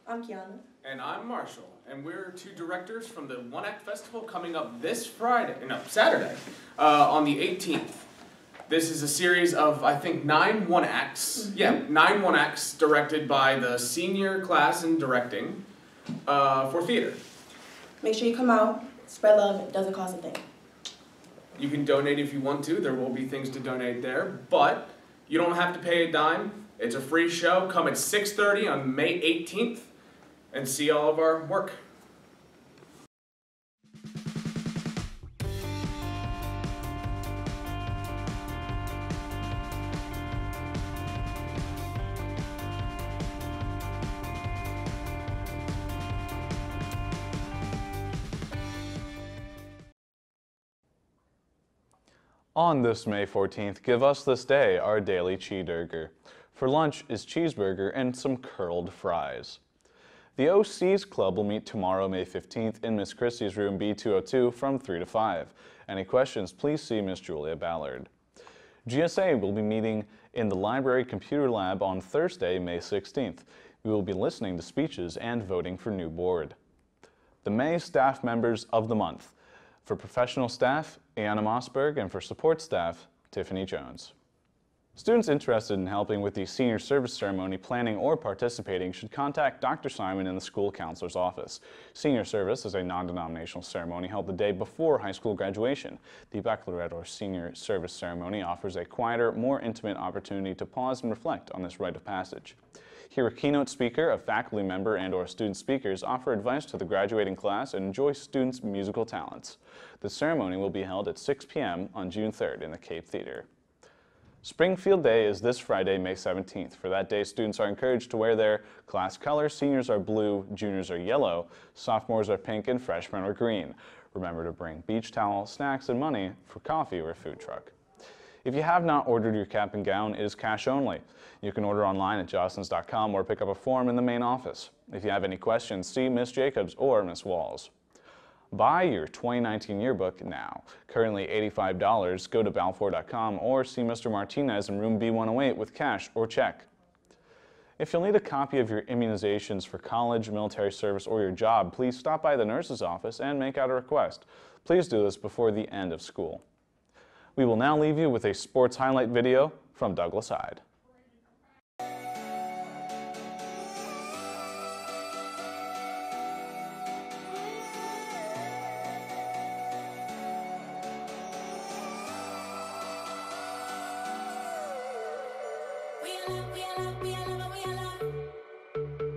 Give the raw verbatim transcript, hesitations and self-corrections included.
I'm Kiana. And I'm Marshall, and we're two directors from the One Act Festival coming up this Friday, no, Saturday, uh, on the eighteenth. This is a series of, I think, nine One Acts, mm-hmm. yeah, nine One Acts directed by the senior class in directing uh, for theater. Make sure you come out, spread love, it doesn't cost a thing. You can donate if you want to, there will be things to donate there, but you don't have to pay a dime. It's a free show. Come at six thirty on May eighteenth and see all of our work. On this May fourteenth, give us this day our daily cheeseburger. For lunch is cheeseburger and some curled fries. The O C's Club will meet tomorrow, May fifteenth, in Miss Christie's room B two oh two from three to five. Any questions, please see Miss Julia Ballard. G S A will be meeting in the Library Computer Lab on Thursday, May sixteenth. We will be listening to speeches and voting for new board. The May Staff Members of the Month. For professional staff, Anna Mossberg, and for support staff, Tiffany Jones. Students interested in helping with the senior service ceremony planning or participating should contact Doctor Simon in the school counselor's office. Senior service is a non-denominational ceremony held the day before high school graduation. The baccalaureate or senior service ceremony offers a quieter, more intimate opportunity to pause and reflect on this rite of passage. Hear a keynote speaker, a faculty member, and or student speakers offer advice to the graduating class and enjoy students' musical talents. The ceremony will be held at six p m on June third in the Cape Theater. Springfield Day is this Friday, May seventeenth. For that day, students are encouraged to wear their class colors. Seniors are blue, juniors are yellow, sophomores are pink, and freshmen are green. Remember to bring beach towel, snacks, and money for coffee or a food truck. If you have not ordered your cap and gown, it is cash only. You can order online at jostens dot com or pick up a form in the main office. If you have any questions, see Miss Jacobs or Miss Walls. Buy your twenty nineteen yearbook now. Currently eighty-five dollars. Go to balfour dot com or see Mister Martinez in room B one oh eight with cash or check. If you'll need a copy of your immunizations for college, military service, or your job, please stop by the nurse's office and make out a request. Please do this before the end of school. We will now leave you with a sports highlight video from Douglas Hyde. We are love, we are love, we are love, we are love.